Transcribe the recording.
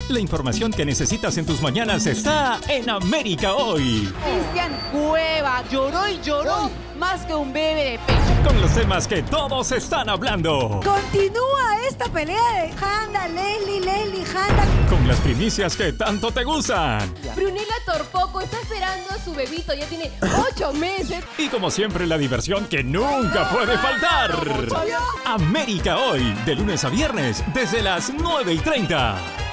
La información que necesitas en tus mañanas está en América Hoy. Cristian Cueva lloró y lloró más que un bebé de pecho. Con los temas que todos están hablando. Continúa esta pelea de Handa, Leslie, Handa. Con las primicias que tanto te gustan. Brunella Torpoco está esperando a su bebito, ya tiene 8 meses. Y como siempre, la diversión que nunca puede faltar. América Hoy, de lunes a viernes, desde las 9:30.